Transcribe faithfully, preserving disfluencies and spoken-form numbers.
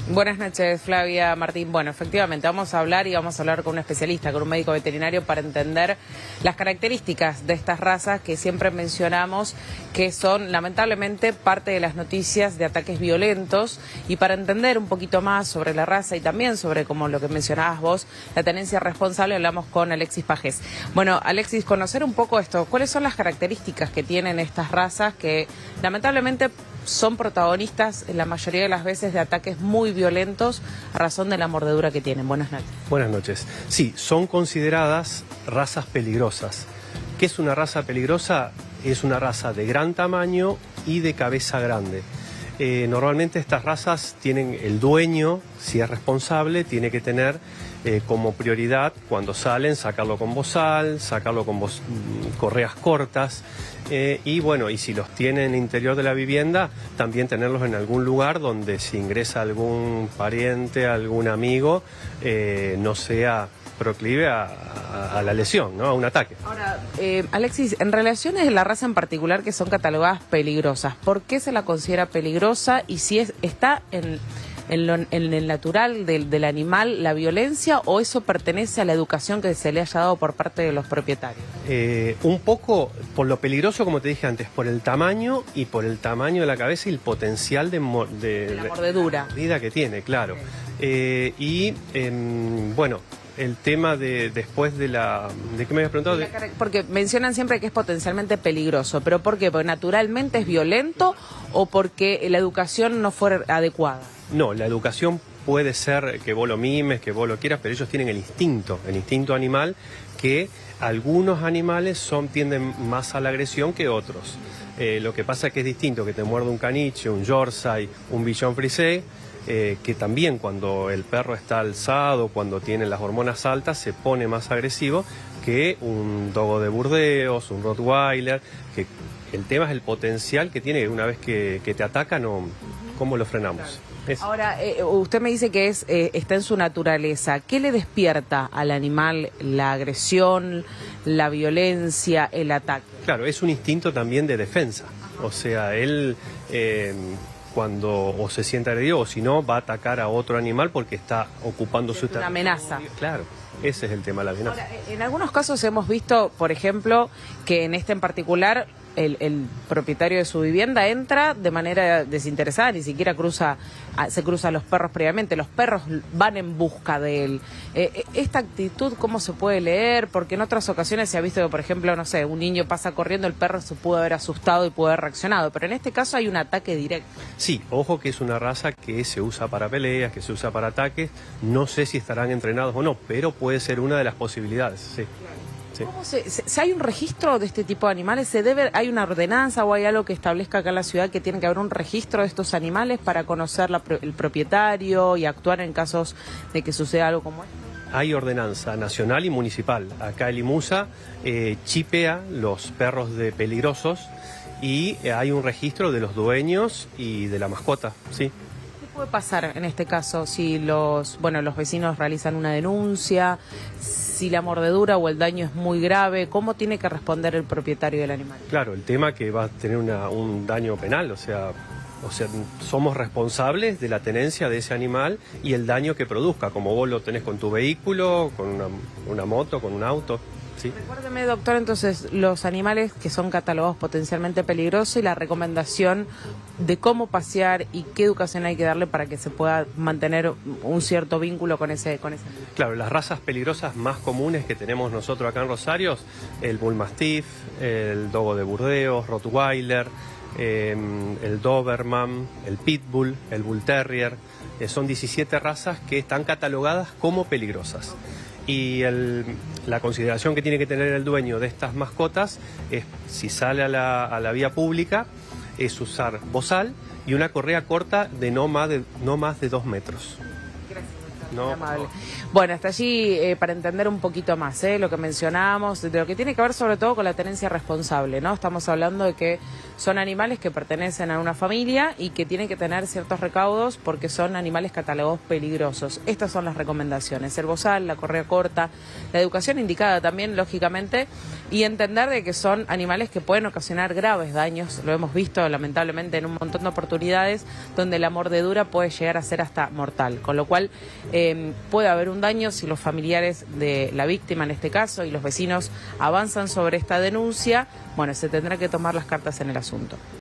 Buenas noches, Flavia, Martín. Bueno, efectivamente, vamos a hablar y vamos a hablar con un especialista, con un médico veterinario para entender las características de estas razas que siempre mencionamos que son, lamentablemente, parte de las noticias de ataques violentos, y para entender un poquito más sobre la raza y también sobre, como lo que mencionabas vos, la tenencia responsable, hablamos con Alexis Pajés. Bueno, Alexis, conocer un poco esto, ¿cuáles son las características que tienen estas razas que, lamentablemente, son protagonistas en la mayoría de las veces de ataques muy violentos a razón de la mordedura que tienen? Buenas noches. Buenas noches. Sí, son consideradas razas peligrosas. ¿Qué es una raza peligrosa? Es una raza de gran tamaño y de cabeza grande. Eh, normalmente estas razas tienen el dueño, si es responsable, tiene que tener eh, como prioridad cuando salen sacarlo con bozal, sacarlo con boz, correas cortas eh, y bueno, y si los tiene en el interior de la vivienda, también tenerlos en algún lugar donde si ingresa algún pariente, algún amigo, eh, no sea proclive a, a, a la lesión, ¿no? A un ataque. Ahora, eh, Alexis, en relaciones de la raza en particular que son catalogadas peligrosas, ¿por qué se la considera peligrosa? Y si es, está en, en, lo, en el natural del, del animal la violencia, o eso pertenece a la educación que se le haya dado por parte de los propietarios. Eh, un poco por lo peligroso, como te dije antes, por el tamaño y por el tamaño de la cabeza y el potencial de, de, de la mordedura. De vida que tiene, claro. Eh, y eh, bueno, el tema de después de la... ¿De qué me habías preguntado? De... Porque mencionan siempre que es potencialmente peligroso, pero ¿por qué? ¿Porque naturalmente es violento o porque la educación no fue adecuada? No, la educación puede ser que vos lo mimes, que vos lo quieras, pero ellos tienen el instinto, el instinto animal, que algunos animales son, tienden más a la agresión que otros. Eh, lo que pasa es que es distinto que te muerde un caniche, un yorkshire, un bichon frisé, Eh, que también cuando el perro está alzado, cuando tiene las hormonas altas, se pone más agresivo que un dogo de Burdeos, un rottweiler, que el tema es el potencial que tiene una vez que, que te ataca, no, ¿cómo lo frenamos? Es... Ahora, eh, usted me dice que es eh, está en su naturaleza. ¿Qué le despierta al animal la agresión, la violencia, el ataque? Claro, es un instinto también de defensa. O sea, él... Eh, cuando o se siente agredido o si no va a atacar a otro animal porque está ocupando su territorio. Una amenaza. Claro, ese es el tema de la amenaza. Ahora, en algunos casos hemos visto, por ejemplo, que en este en particular el, el propietario de su vivienda entra de manera desinteresada, ni siquiera cruza, se cruza a los perros previamente, los perros van en busca de él. Eh, esta actitud, ¿cómo se puede leer? Porque en otras ocasiones se ha visto que, por ejemplo, no sé, un niño pasa corriendo, el perro se pudo haber asustado y pudo haber reaccionado, pero en este caso hay un ataque directo. Sí, ojo que es una raza que se usa para peleas, que se usa para ataques, no sé si estarán entrenados o no, pero puede ser una de las posibilidades, sí. Sí. ¿Cómo se, se, si hay un registro de este tipo de animales? ¿Se debe, hay una ordenanza o hay algo que establezca acá en la ciudad que tiene que haber un registro de estos animales para conocer la, el propietario y actuar en casos de que suceda algo como esto? Hay ordenanza nacional y municipal. Acá el IMUSA eh, chipea los perros de peligrosos y eh, hay un registro de los dueños y de la mascota, sí. ¿Qué puede pasar en este caso si los, bueno, los vecinos realizan una denuncia, si la mordedura o el daño es muy grave? ¿Cómo tiene que responder el propietario del animal? Claro, el tema que va a tener una, un daño penal, o sea, o sea, somos responsables de la tenencia de ese animal y el daño que produzca, como vos lo tenés con tu vehículo, con una, una moto, con un auto. ¿Sí? Recuérdeme, doctor, entonces, los animales que son catalogados potencialmente peligrosos y la recomendación de cómo pasear y qué educación hay que darle para que se pueda mantener un cierto vínculo con ese, con ese animal. Claro, las razas peligrosas más comunes que tenemos nosotros acá en Rosario, el Bull Mastiff, el Dogo de Burdeos, Rottweiler, eh, el Doberman, el Pitbull, el Bull Terrier, eh, son diecisiete razas que están catalogadas como peligrosas. Y el, la consideración que tiene que tener el dueño de estas mascotas es, si sale a la, a la vía pública, es usar bozal y una correa corta de no más de, no más de dos metros. Gracias, doctor. No, amable. Bueno, hasta allí eh, para entender un poquito más eh, lo que mencionábamos, de lo que tiene que ver sobre todo con la tenencia responsable, ¿no? Estamos hablando de que son animales que pertenecen a una familia y que tienen que tener ciertos recaudos porque son animales catalogados peligrosos. Estas son las recomendaciones: el bozal, la correa corta, la educación indicada también, lógicamente, y entender de que son animales que pueden ocasionar graves daños. Lo hemos visto lamentablemente en un montón de oportunidades donde la mordedura puede llegar a ser hasta mortal, con lo cual eh, puede haber un daño si los familiares de la víctima en este caso y los vecinos avanzan sobre esta denuncia. Bueno, se tendrá que tomar las cartas en el asunto.